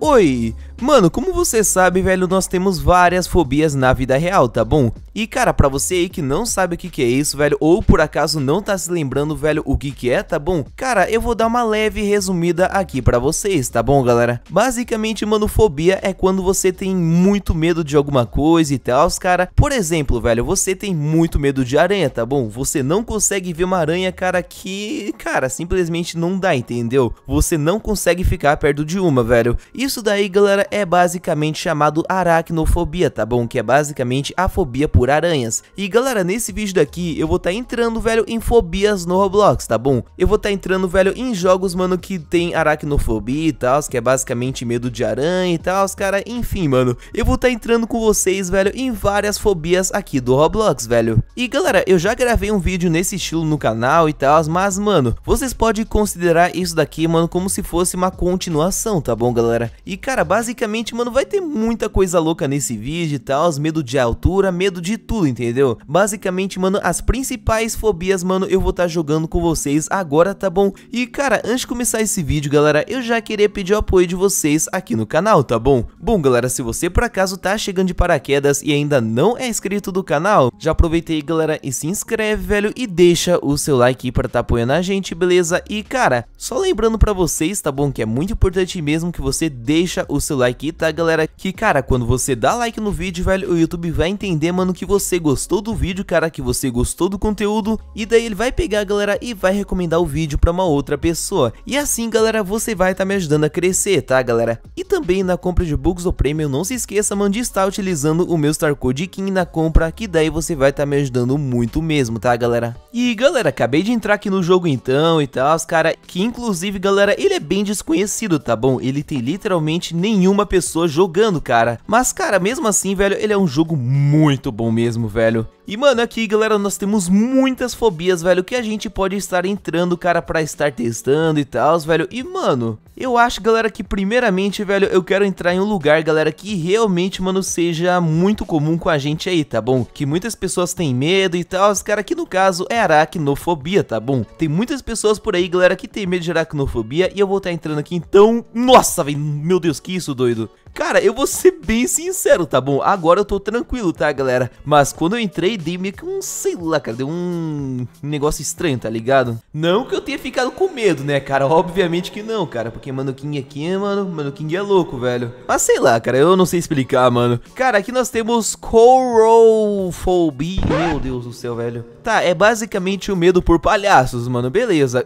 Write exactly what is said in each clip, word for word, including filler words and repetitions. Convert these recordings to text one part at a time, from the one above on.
Oi! Mano, como você sabe, velho, nós temos várias fobias na vida real, tá bom? E cara, pra você aí que não sabe o que que é isso, velho, ou por acaso não tá se lembrando, velho, o que que é, tá bom? Cara, eu vou dar uma leve resumida aqui pra vocês, tá bom, galera? Basicamente, mano, fobia é quando você tem muito medo de alguma coisa e tal, cara. Por exemplo, velho, você tem muito medo de aranha, tá bom? Você não consegue ver uma aranha, cara, que, cara, simplesmente não dá, entendeu? Você não consegue ficar perto de uma, velho. Isso daí, galera, é basicamente chamado aracnofobia, tá bom? Que é basicamente a fobia por aranhas. E galera, nesse vídeo daqui eu vou estar tá entrando, velho, em fobias no Roblox, tá bom? Eu vou estar tá entrando, velho, em jogos, mano, que tem aracnofobia e tal, que é basicamente medo de aranha e tal, cara. Enfim, mano, eu vou estar tá entrando com vocês, velho, em várias fobias aqui do Roblox, velho. E galera, eu já gravei um vídeo nesse estilo no canal e tal, mas, mano, vocês podem considerar isso daqui, mano, como se fosse uma continuação, tá bom, galera? E cara, basicamente, mano, vai ter muita coisa louca nesse vídeo e tal, medo de altura, medo de tudo, entendeu? Basicamente, mano, as principais fobias, mano, eu vou estar tá jogando com vocês agora, tá bom? E cara, antes de começar esse vídeo, galera, eu já queria pedir o apoio de vocês aqui no canal, tá bom? Bom, galera, se você por acaso tá chegando de paraquedas e ainda não é inscrito do canal, já aproveita aí, galera, e se inscreve, velho, e deixa o seu like aí pra tá apoiando a gente, beleza? E cara, só lembrando pra vocês, tá bom? Que é muito importante mesmo que você deixa o seu like aí, tá, galera? Que cara, quando você dá like no vídeo, velho, o YouTube vai entender, mano, que você gostou do vídeo, cara, que você gostou do conteúdo, e daí ele vai pegar, galera, e vai recomendar o vídeo pra uma outra pessoa. E assim, galera, você vai estar tá me ajudando a crescer, tá, galera? E também na compra de bugs ou prêmio, não se esqueça, mano, de estar utilizando o meu Star Code King na compra, que daí você vai estar tá me ajudando muito mesmo, tá, galera? E galera, acabei de entrar aqui no jogo então e tal, cara, que inclusive, galera, ele é bem desconhecido, tá bom? Ele tem literalmente nenhuma pessoa jogando, cara. Mas, cara, mesmo assim, velho, ele é um jogo muito bom mesmo, velho. E, mano, aqui, galera, nós temos muitas fobias, velho, que a gente pode estar entrando, cara, pra estar testando e tal, velho. E, mano, eu acho, galera, que primeiramente, velho, eu quero entrar em um lugar, galera, que realmente, mano, seja muito comum com a gente aí, tá bom? Que muitas pessoas têm medo e tal, cara, que no caso é aracnofobia, tá bom? Tem muitas pessoas por aí, galera, que tem medo de aracnofobia e eu vou estar entrando aqui, então... Nossa, velho, meu Deus, que isso, doido? Cara, eu vou ser bem sincero, tá bom? Agora eu tô tranquilo, tá, galera? Mas quando eu entrei, dei meio que um, sei lá, cara, deu um negócio estranho, tá ligado? Não que eu tenha ficado com medo, né, cara? Obviamente que não, cara, porque Mano King aqui, mano, Mano King é louco, velho. Mas sei lá, cara, eu não sei explicar, mano. Cara, aqui nós temos Coulrophobia. Meu Deus do céu, velho. Tá, é basicamente o medo por palhaços, mano, beleza.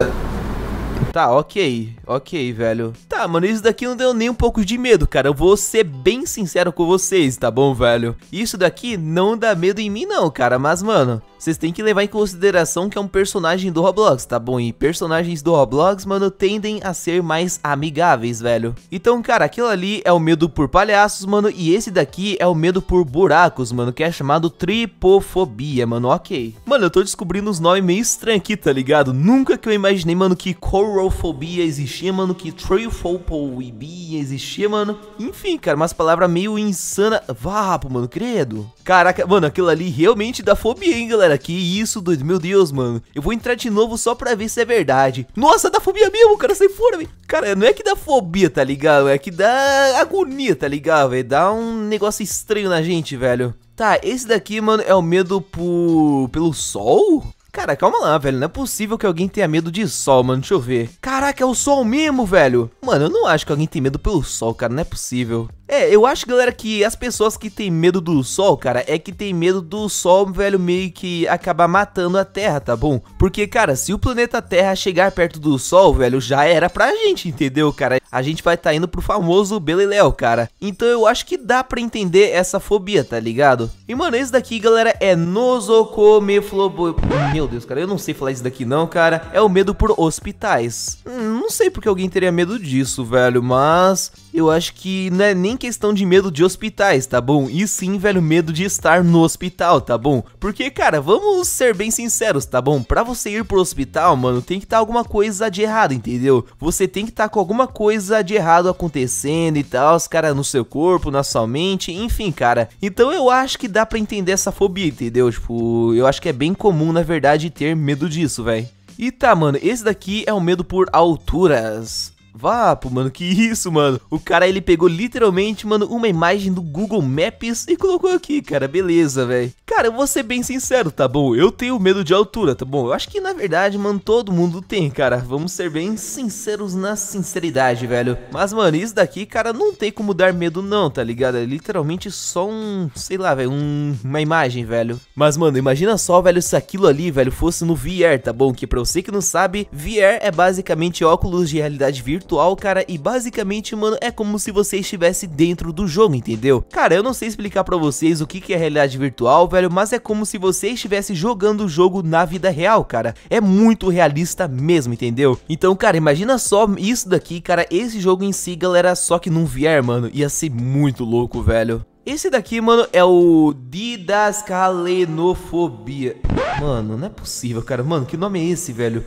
Tá, ok, ok, velho. Tá, mano, isso daqui não deu nem um pouco de medo, cara. Eu vou ser bem sincero com vocês, tá bom, velho? Isso daqui não dá medo em mim não, cara. Mas, mano, vocês têm que levar em consideração que é um personagem do Roblox, tá bom? E personagens do Roblox, mano, tendem a ser mais amigáveis, velho. Então, cara, aquilo ali é o medo por palhaços, mano. E esse daqui é o medo por buracos, mano, que é chamado tripofobia, mano, ok. Mano, eu tô descobrindo uns nomes meio estranhos aqui, tá ligado? Nunca que eu imaginei, mano, que Coulrophobia existia, mano, que tripofobia existia, mano. Enfim, cara, umas palavras meio insana. Vapo, mano, credo. Caraca, mano, aquilo ali realmente dá fobia, hein, galera? Que isso, doido, meu Deus, mano. Eu vou entrar de novo só pra ver se é verdade. Nossa, dá fobia mesmo, cara, sai fora, velho. Cara, não é que dá fobia, tá ligado? É que dá agonia, tá ligado, velho? Dá um negócio estranho na gente, velho. Tá, esse daqui, mano, é o medo por... pelo sol? Cara, calma lá, velho, não é possível que alguém tenha medo de sol, mano, deixa eu ver. Caraca, é o sol mesmo, velho. Mano, eu não acho que alguém tem medo pelo sol, cara, não é possível. É, eu acho, galera, que as pessoas que tem medo do sol, cara, é que tem medo do sol, velho, meio que acabar matando a Terra, tá bom? Porque, cara, se o planeta Terra chegar perto do sol, velho, já era pra gente, entendeu, cara? A gente vai tá indo pro famoso Beleléu, cara. Então eu acho que dá pra entender essa fobia, tá ligado? E, mano, esse daqui, galera, é nosocomeflobo... Meu Deus, cara, eu não sei falar isso daqui não, cara. É o medo por hospitais. Hum, não sei porque alguém teria medo disso, velho, mas... eu acho que não é nem questão de medo de hospitais, tá bom? E sim, velho, medo de estar no hospital, tá bom? Porque, cara, vamos ser bem sinceros, tá bom? Pra você ir pro hospital, mano, tem que estar alguma coisa de errado, entendeu? Você tem que estar com alguma coisa de errado acontecendo e tal, os cara, no seu corpo, na sua mente, enfim, cara. Então eu acho que dá pra entender essa fobia, entendeu? Tipo, eu acho que é bem comum, na verdade, ter medo disso, velho. E tá, mano, esse daqui é o medo por alturas. Vapo, mano, que isso, mano? O cara, ele pegou literalmente, mano, uma imagem do Google Maps e colocou aqui, cara, beleza, velho. Cara, eu vou ser bem sincero, tá bom? Eu tenho medo de altura, tá bom? Eu acho que, na verdade, mano, todo mundo tem, cara. Vamos ser bem sinceros na sinceridade, velho. Mas, mano, isso daqui, cara, não tem como dar medo não, tá ligado? É literalmente só um, sei lá, velho, um, uma imagem, velho. Mas, mano, imagina só, velho, se aquilo ali, velho, fosse no V R, tá bom? Que pra você que não sabe, V R é basicamente óculos de realidade virtual, cara, e basicamente, mano, é como se você estivesse dentro do jogo, entendeu? Cara, eu não sei explicar pra vocês o que que é realidade virtual, velho, mas é como se você estivesse jogando o jogo na vida real, cara. É muito realista mesmo, entendeu? Então, cara, imagina só isso daqui, cara, esse jogo em si, galera, só que num V R, mano, ia ser muito louco, velho. Esse daqui, mano, é o Didascalenofobia. Mano, não é possível, cara. Mano, que nome é esse, velho?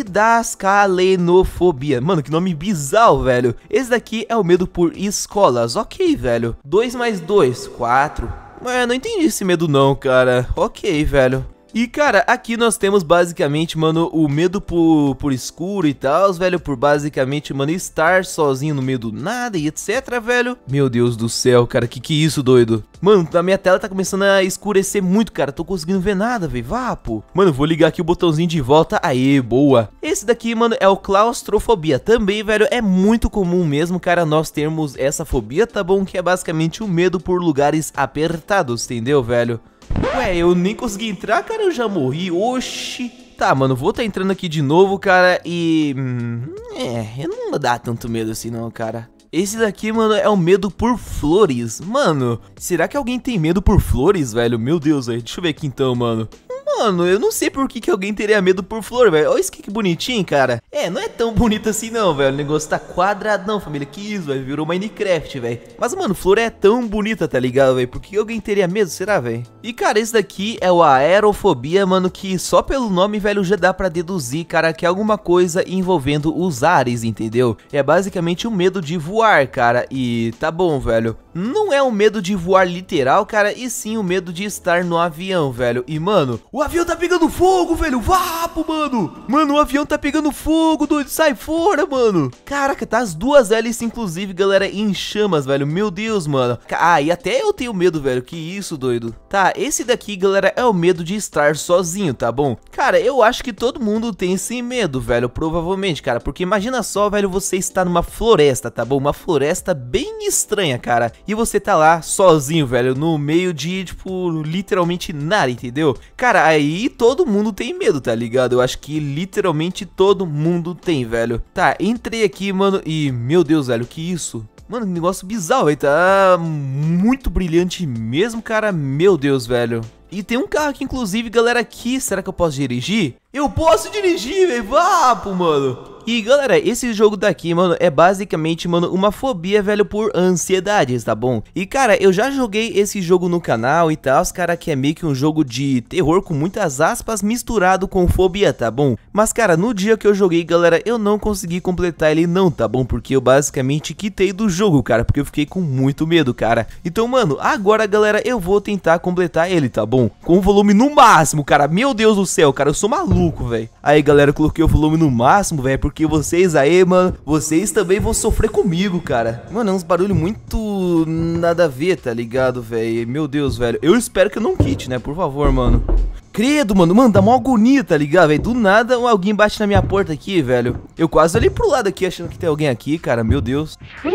Didascalenofobia. Mano, que nome bizarro, velho. Esse daqui é o medo por escolas. Ok, velho. dois mais dois, quatro. Mas não entendi esse medo não, cara. Ok, velho. E, cara, aqui nós temos basicamente, mano, o medo por, por escuro e tal, velho, por basicamente, mano, estar sozinho no meio do nada e etc, velho. Meu Deus do céu, cara, que que é isso, doido? Mano, a minha tela tá começando a escurecer muito, cara, tô conseguindo ver nada, velho, vapo. Mano, vou ligar aqui o botãozinho de volta, aê, boa. Esse daqui, mano, é o claustrofobia, também, velho, é muito comum mesmo, cara, nós termos essa fobia, tá bom? Que é basicamente o medo por lugares apertados, entendeu, velho? Ué, eu nem consegui entrar, cara, eu já morri, oxi. Tá, mano, vou tá entrando aqui de novo, cara, e... Hum, é, eu não dá tanto medo assim não, cara. Esse daqui, mano, é o medo por flores. Mano, será que alguém tem medo por flores, velho? Meu Deus, velho, deixa eu ver aqui então, mano. Mano, eu não sei por que, que alguém teria medo por flor, velho. Olha isso aqui que bonitinho, cara. É, não é tão bonito assim não, velho. O negócio tá quadradão, família. Que isso, velho. Virou Minecraft, velho. Mas, mano, flor é tão bonita, tá ligado, velho? Por que alguém teria medo, será, velho? E, cara, esse daqui é o aerofobia, mano, que só pelo nome, velho, já dá pra deduzir, cara, que é alguma coisa envolvendo os ares, entendeu? É basicamente o medo de voar, cara. E tá bom, velho. Não é o medo de voar literal, cara, e sim o medo de estar no avião, velho. E, mano, o avião tá pegando fogo, velho. Vapo, mano. Mano, o avião tá pegando fogo, doido. Sai fora, mano. Caraca, tá as duas hélices, inclusive, galera, em chamas, velho. Meu Deus, mano. Ah, e até eu tenho medo, velho. Que isso, doido. Tá, esse daqui, galera, é o medo de estar sozinho, tá bom? Cara, eu acho que todo mundo tem esse medo, velho. Provavelmente, cara. Porque imagina só, velho, você está numa floresta, tá bom? Uma floresta bem estranha, cara. E você tá lá sozinho, velho, no meio de, tipo, literalmente nada, entendeu? Cara, aí todo mundo tem medo, tá ligado? Eu acho que literalmente todo mundo tem, velho. Tá, entrei aqui, mano, e, meu Deus, velho, que isso? Mano, que negócio bizarro, velho, tá muito brilhante mesmo, cara, meu Deus, velho. E tem um carro aqui, inclusive, galera, aqui, será que eu posso dirigir? Eu posso dirigir, velho, vapo, mano. E, galera, esse jogo daqui, mano, é basicamente, mano, uma fobia, velho, por ansiedades, tá bom? E, cara, eu já joguei esse jogo no canal e tal, cara, que é meio que um jogo de terror com muitas aspas misturado com fobia, tá bom? Mas, cara, no dia que eu joguei, galera, eu não consegui completar ele não, tá bom? Porque eu basicamente quitei do jogo, cara, porque eu fiquei com muito medo, cara. Então, mano, agora, galera, eu vou tentar completar ele, tá bom? Com o volume no máximo, cara, meu Deus do céu, cara, eu sou maluco, velho. Aí, galera, eu coloquei o volume no máximo, velho, porque vocês aí, mano, vocês também vão sofrer comigo, cara. Mano, é uns barulhos muito nada a ver, tá ligado, velho? Meu Deus, velho. Eu espero que eu não quite, né? Por favor, mano. Credo, mano. Mano, dá uma agonia, tá ligado, velho? Do nada, alguém bate na minha porta aqui, velho. Eu quase olhei pro lado aqui, achando que tem alguém aqui, cara. Meu Deus.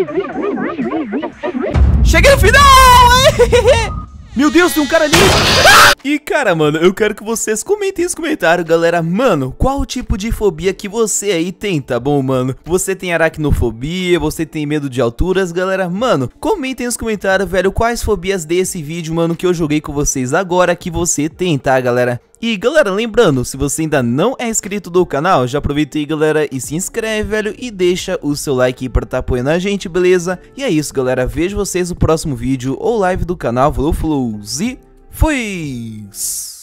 Cheguei no final! Meu Deus, tem um cara ali. E, cara, mano, eu quero que vocês comentem nos comentários, galera. Mano, qual o tipo de fobia que você aí tem, tá bom, mano? Você tem aracnofobia, você tem medo de alturas, galera? Mano, comentem nos comentários, velho, quais fobias desse vídeo, mano, que eu joguei com vocês agora que você tem, tá, galera? E, galera, lembrando, se você ainda não é inscrito do canal, já aproveita aí, galera, e se inscreve, velho, e deixa o seu like aí pra tá apoiando a gente, beleza? E é isso, galera, vejo vocês no próximo vídeo ou live do canal. Falou, falou, e fui!